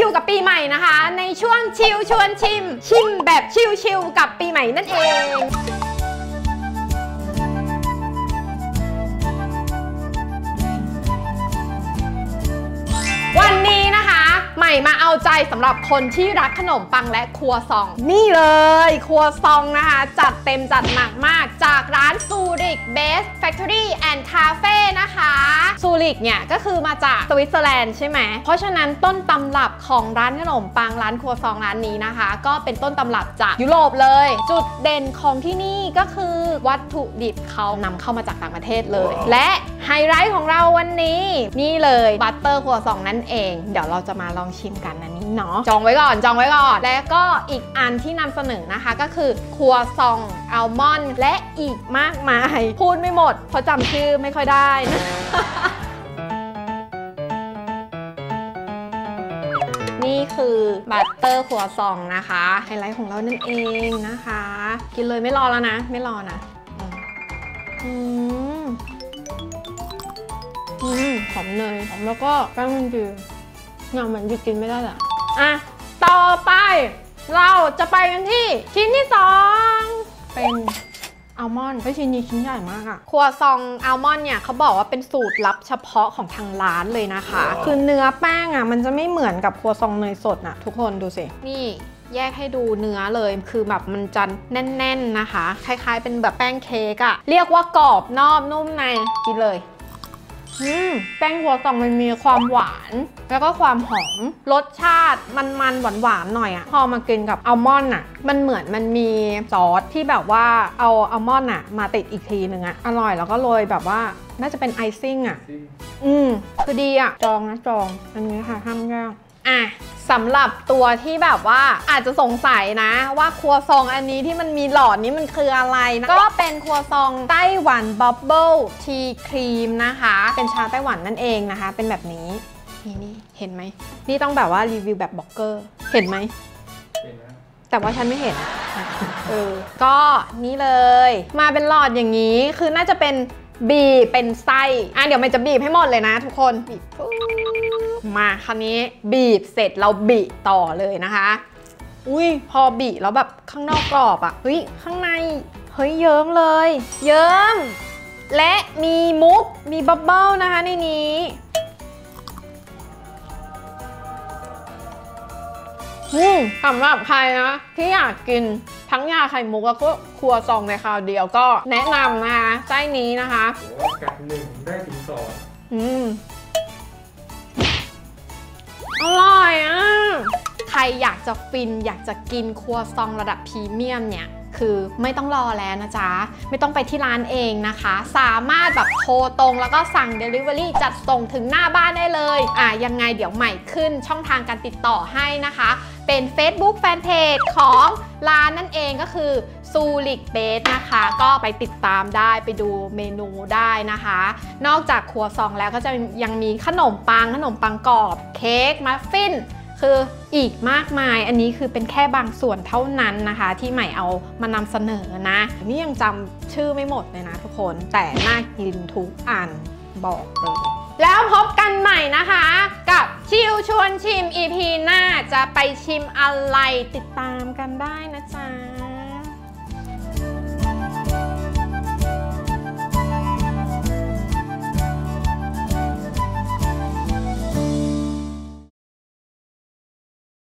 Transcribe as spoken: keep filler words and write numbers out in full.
อยู่กับปีใหม่นะคะในช่วงชิลชวนชิมชิมแบบชิลๆกับปีใหม่นั่นเองวันนี้นะคะใหม่มาเอาใจสำหรับคนที่รักขนมปังและครัวซองนี่เลยครัวซองนะคะจัดเต็มจัดหนักมากจากร้านซูริกเบสแฟคทอรี่แอนด์คาเฟ่นะคะซูริกเนี่ยก็คือมาจากสวิตเซอร์แลนด์ใช่ไหมเพราะฉะนั้นต้นตำรับของร้านขนมปังร้านครัวซองร้านนี้นะคะก็เป็นต้นตำรับจากยุโรปเลยจุดเด่นของที่นี่ก็คือวัตถุดิบเขานำเข้ามาจากต่างประเทศเลย wow. และไฮไลท์ของเราวันนี้นี่เลยบัตเตอร์ครัวซองนั่นเองเดี๋ยวเราจะมาลองชิมกันอันนี้เนาะจองไว้ก่อนจองไว้ก่อนแล้วก็อีกอันที่นำเสนอนะคะก็คือครัวซองอัลมอนด์และอีกมากมายพูดไม่หมดเพราะจำชื่อไม่ค่อยได้นะนี่คือบัตเตอร์ครัวซองนะคะไฮไลท์ของเรานั่นเองนะคะกินเลยไม่รอแล้วนะไม่รอนะอืมอืมหอมเนยหอมแล้วก็แป้งมันดีงามันหยุดกินไม่ได้แหละอ่ะต่อไปเราจะไปกันที่ชิ้นที่สองเป็นอัลมอนด์ชิ้นนี้ชิ้นใหญ่มากอะครัวซองอัลมอนด์เนี่ยเขาบอกว่าเป็นสูตรลับเฉพาะของทางร้านเลยนะคะคือเนื้อแป้งอะมันจะไม่เหมือนกับครัวซองเนยสดนะทุกคนดูสินี่แยกให้ดูเนื้อเลยคือแบบมันจะแน่นๆนะคะคล้ายๆเป็นแบบแป้งเค้กอะเรียกว่ากรอบนอกนุ่มในกินเลยแป้งครัวซองมันมีความหวานแล้วก็ความหอมรสชาติมันๆหวานๆหน่อยอะพอมากินกับอัลมอนด์อะมันเหมือนมันมีซอสที่แบบว่าเอาอัลมอนด์อะมาติดอีกทีนึงอะอร่อยแล้วก็โรยแบบว่าน่าจะเป็นไอซิ่งอะอืมคือดีอะจองนะจองอันนี้ค่ะห้ามแย่งอ่ะสำหรับตัวที่แบบว่าอาจจะสงสัยนะว่าครัวซองอันนี้ที่มันมีหลอดนี้มันคืออะไรนะก็เป็นครัวซองไต้หวันบับเบิลทีครีมนะคะเป็นชาไต้หวันนั่นเองนะคะเป็นแบบนี้นี่นี่เห็นไหมนี่ต้องแบบว่ารีวิวแบบบล็อกเกอร์เห็นไหมเห็นนะแต่ว่าฉันไม่เห็นเออก็นี่เลยมาเป็นหลอดอย่างนี้คือน่าจะเป็นบีบเป็นไส้อ่ะเดี๋ยวมันจะบีบให้หมดเลยนะทุกคนบีบมาคราวนี้บีบเสร็จเราบีบต่อเลยนะคะอุ้ยพอบีบแล้วแบบข้างนอกกรอบอ่ะเฮ้ยข้างในเฮ้ยเยิ้มเลยเยิ้มและมีมุกมีบับเบิ้ลนะคะในนี้อืมสำหรับใครนะที่อยากกินทั้งยาไข่มุกแล้วก็ครัวซองในคราวเดียวก็แนะนำนะคะไส้นี้นะคะกัดหนึ่งได้ถึงสองอืมอร่อยอ่ะใครอยากจะฟินอยากจะกินครัวซองระดับพรีเมียมเนี่ยคือไม่ต้องรอแล้วนะจ๊ะไม่ต้องไปที่ร้านเองนะคะสามารถแบบโทรตรงแล้วก็สั่ง Delivery จัดส่งถึงหน้าบ้านได้เลยอ่ะยังไงเดี๋ยวใหม่ขึ้นช่องทางการติดต่อให้นะคะเป็น Facebook Fanpage ของร้านนั่นเองก็คือซูริกเบสนะคะก็ไปติดตามได้ไปดูเมนูได้นะคะนอกจากครัวซองแล้วก็จะยังมีขนมปังขนมปังกรอบเค้กมัฟฟินคืออีกมากมายอันนี้คือเป็นแค่บางส่วนเท่านั้นนะคะที่ใหม่เอามานำเสนอนะนี่ยังจำชื่อไม่หมดเลยนะทุกคนแต่น่ากินทุกอันบอกเลยแล้วพบกันใหม่นะคะกับชิลชวนชิม อี พี หน้าจะไปชิมอะไรติดตามกันได้นะจ๊ะ